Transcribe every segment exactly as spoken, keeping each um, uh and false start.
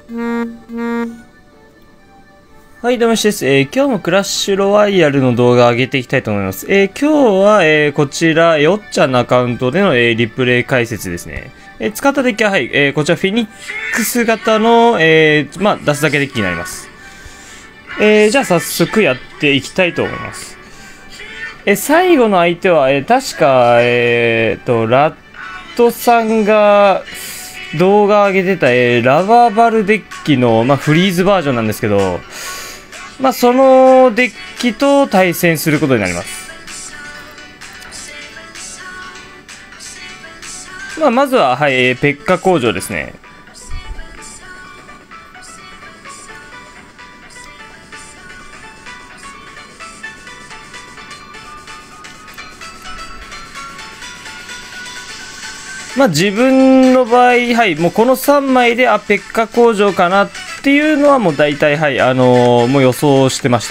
はい、どうもしです。えー、今日もクラッシュロワイヤルの動画を上げていきたいと思います。えー、今日は、えー、こちら、よっちゃんのアカウントでの、えー、リプレイ解説ですね。えー、使ったデッキは、はい、えー、こちらフェニックス型の、えー、まあ、出すだけデッキになります。えー、じゃあ早速やっていきたいと思います。えー、最後の相手は、えー、確か、えーと、ラットさんが、動画を上げてた、えー、ラバーバルデッキの、まあ、フリーズバージョンなんですけど、まあ、そのデッキと対戦することになります。まあ、まずは、はい、えー、ペッカ工場ですね。まあ、自分の場合、はい、もうこのさんまいで、あ、ペッカ工場かなっていうのはもう大体、はい、あのー、もう予想してました。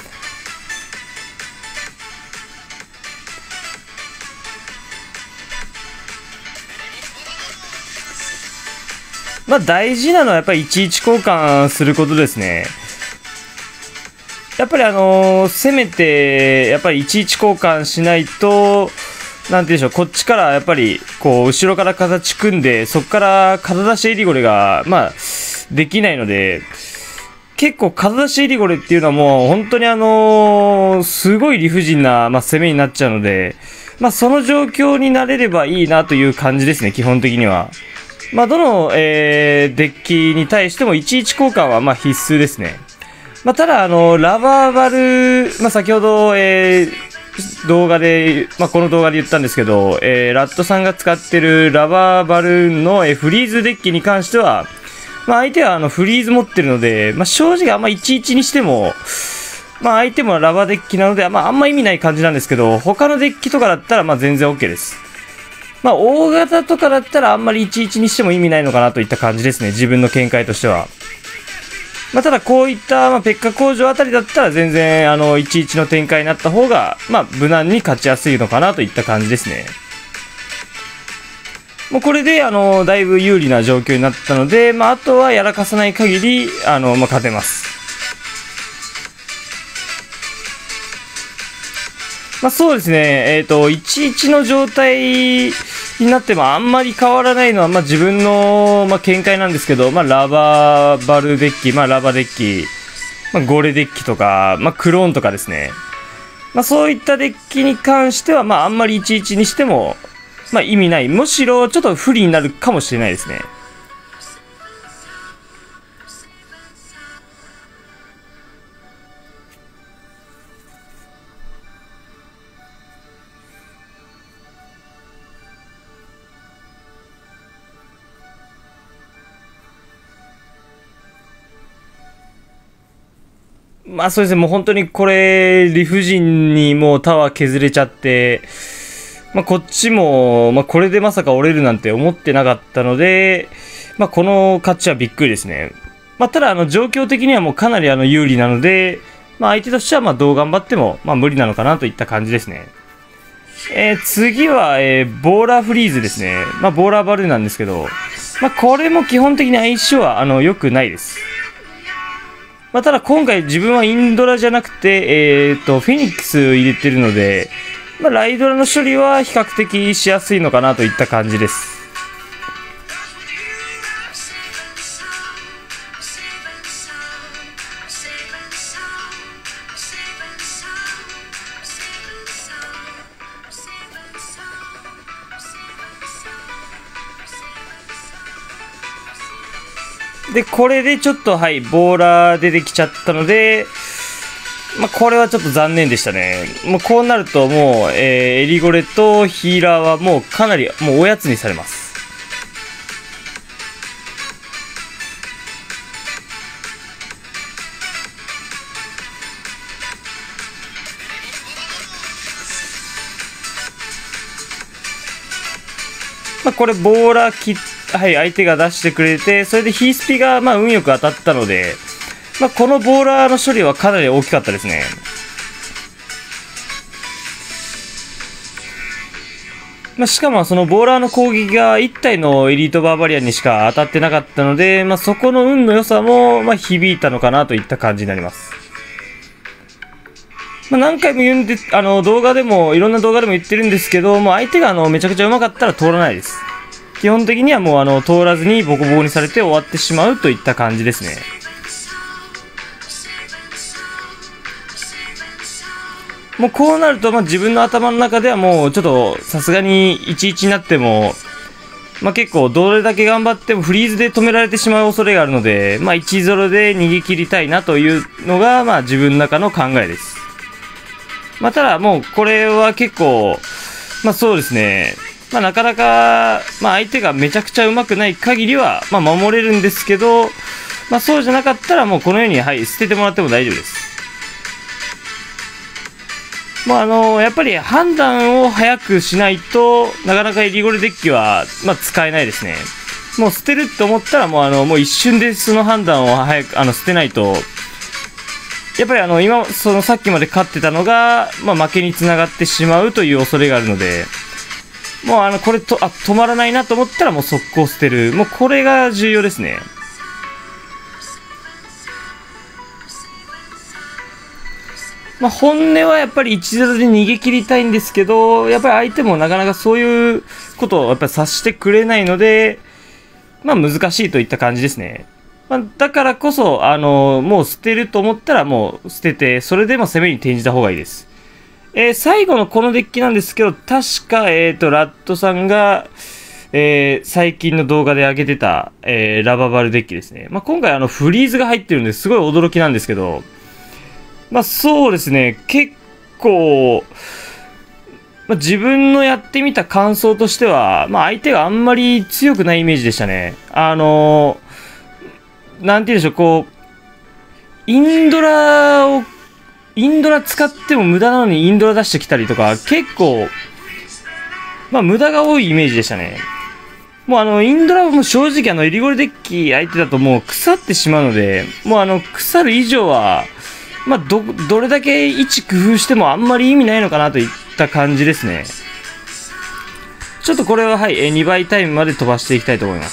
まあ、大事なのはやっぱりいちいち交換することですね。やっぱりあのー、せめて、やっぱりいちいち交換しないと、なんていうんでしょう、こっちからやっぱり、こう、後ろから形組んで、そこから肩出しエリゴレが、まあ、できないので、結構肩出しエリゴレっていうのはもう、本当にあのー、すごい理不尽な、まあ、攻めになっちゃうので、まあ、その状況になれればいいなという感じですね、基本的には。まあ、どの、えー、デッキに対してもいちいち交換は、まあ、必須ですね。まあ、ただ、あの、ラバーバル、まあ、先ほど、えー、動画で、まあ、この動画で言ったんですけど、えー、ラットさんが使ってるラバーバルーンの、えー、フリーズデッキに関しては、まあ、相手はあのフリーズ持ってるので、まあ、正直あんまいちいちにしても、まあ、相手もラバーデッキなので、まあ、あんま意味ない感じなんですけど、他のデッキとかだったら、まあ、全然 OK です。まあ、大型とかだったらあんまりいちいちにしても意味ないのかなといった感じですね。自分の見解としては。まあ、ただこういった、まあ、ペッカ工場あたりだったら全然、あの、いちいちの展開になった方が、まあ、無難に勝ちやすいのかなといった感じですね。もうこれで、あの、だいぶ有利な状況になったので、まあ、あとはやらかさない限り、あの、まあ、勝てます。まあ、そうですね、えっと、いちいちの状態になってもあんまり変わらないのは、まあ、自分の、まあ、見解なんですけど、まあ、ラバーバルデッキ、まあ、ラバデッキ、まあ、ゴレデッキとか、まあ、クローンとかですね。まあ、そういったデッキに関しては、まあ、あんまりいちいちにしても、まあ、意味ない。むしろ、ちょっと不利になるかもしれないですね。まあそうですね、もう本当にこれ、理不尽にもうタワー削れちゃって、まあこっちも、まあこれでまさか折れるなんて思ってなかったので、まあこの勝ちはびっくりですね。まあただあの状況的にはもうかなりあの有利なので、まあ相手としてはまあどう頑張ってもまあ無理なのかなといった感じですね。えー、次は、えー、ボーラーフリーズですね。まあボーラーバルーンなんですけど、まあこれも基本的に相性はあの良くないです。まあ、ただ今回自分はインドラじゃなくて、えっと、フェニックス入れてるので、まあ、ライドラの処理は比較的しやすいのかなといった感じです。で、これでちょっと、はい、ボーラー出てきちゃったので、まあ、これはちょっと残念でしたね。もうこうなるともう、えー、エリゴレとヒーラーはもうかなり、もうおやつにされます。まあ、これボーラー切、はい、相手が出してくれて、それでヒースピが、まあ、運よく当たったので、まあ、このボーラーの処理はかなり大きかったですね。 まあ、しかもそのボーラーの攻撃がいち体のエリートバーバリアンにしか当たってなかったので、まあ、そこの運の良さも、まあ、響いたのかなといった感じになります。まあ、何回も言うんで、あの、動画でも、いろんな動画でも言ってるんですけど、もう相手があの、めちゃくちゃ上手かったら通らないです。基本的にはもうあの、通らずにボコボコにされて終わってしまうといった感じですね。もうこうなると、まあ、自分の頭の中ではもうちょっとさすがにいちいちになっても、まあ、結構どれだけ頑張ってもフリーズで止められてしまう恐れがあるので、まあ、いちたいゼロ で逃げ切りたいなというのが、まあ、自分の中の考えです。まあ、ただもうこれは結構、まあ、そうですね、まあ、なかなか、まあ、相手がめちゃくちゃ上手くない限りは、まあ、守れるんですけど、まあ、そうじゃなかったらもうこのように、はい、捨ててもらっても大丈夫です。まあ、あのやっぱり判断を早くしないとなかなかエリゴレデッキは、まあ、使えないですね。もう捨てると思ったらもうあのもう一瞬でその判断を早くあの捨てないと、やっぱりあの今そのさっきまで勝ってたのが、まあ、負けにつながってしまうという恐れがあるので、もうあのこれとあ止まらないなと思ったらもう速攻捨てる、もうこれが重要ですね。まあ、本音はやっぱりいちたいゼロで逃げ切りたいんですけど、やっぱり相手もなかなかそういうことをやっぱり察してくれないので、まあ難しいといった感じですね。まあ、だからこそ、あの、もう捨てると思ったらもう捨てて、それでも攻めに転じた方がいいです。えー、最後のこのデッキなんですけど、確か、えっと、ラットさんが、えー、最近の動画で上げてた、えー、ラババルデッキですね。まあ、今回あの、フリーズが入ってるんですごい驚きなんですけど、まあそうですね、結構、まあ、自分のやってみた感想としては、まあ相手があんまり強くないイメージでしたね。あのー、なんて言うんでしょう、こう、インドラを、インドラ使っても無駄なのにインドラ出してきたりとか、結構、まあ無駄が多いイメージでしたね。もうあの、インドラはもう正直あの、エリゴレデッキ相手だともう腐ってしまうので、もうあの、腐る以上は、まあ、ど、どれだけ位置工夫してもあんまり意味ないのかなといった感じですね。ちょっとこれははい、にばいタイムまで飛ばしていきたいと思います。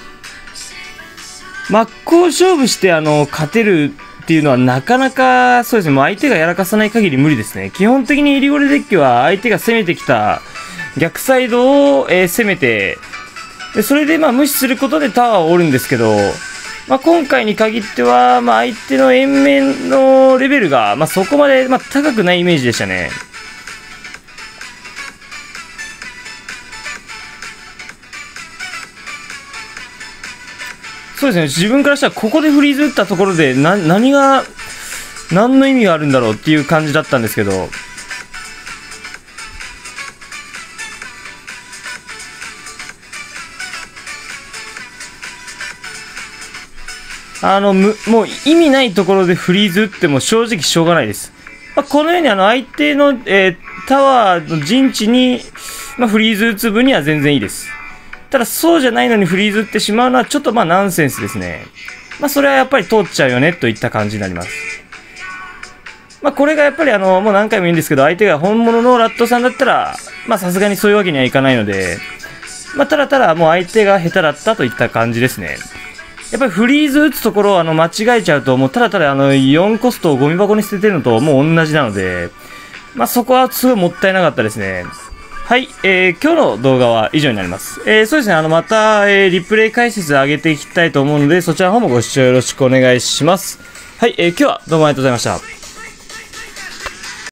真っ向勝負してあの、勝てるっていうのはなかなか、そうですね、もう相手がやらかさない限り無理ですね。基本的にエリゴレデッキは相手が攻めてきた逆サイドを、えー、攻めて、でそれでまあ無視することでタワーを折るんですけど、まあ、今回に限っては、まあ、相手の円面のレベルが、まあ、そこまで、まあ、高くないイメージでしたね。そうですね、自分からしたらここでフリーズ打ったところでな何が何の意味があるんだろうっていう感じだったんですけど、あの、む、もう意味ないところでフリーズ打っても正直しょうがないです。まあ、このようにあの相手の、えー、タワーの陣地に、まあ、フリーズ打つ分には全然いいです。ただそうじゃないのにフリーズ打ってしまうのはちょっとまあナンセンスですね。まあそれはやっぱり通っちゃうよねといった感じになります。まあこれがやっぱりあの、もう何回も言うんですけど、相手が本物のラットさんだったら、まあさすがにそういうわけにはいかないので、まあただただもう相手が下手だったといった感じですね。やっぱりフリーズ打つところをあの間違えちゃうと、もうただただあのよんコストをゴミ箱に捨ててるのともう同じなので、まあそこはすごいもったいなかったですね。はい、えー、今日の動画は以上になります。えー、そうですね、あの、また、えー、リプレイ解説上げていきたいと思うので、そちらの方もご視聴よろしくお願いします。はい、えー、今日はどうもありがとうございました。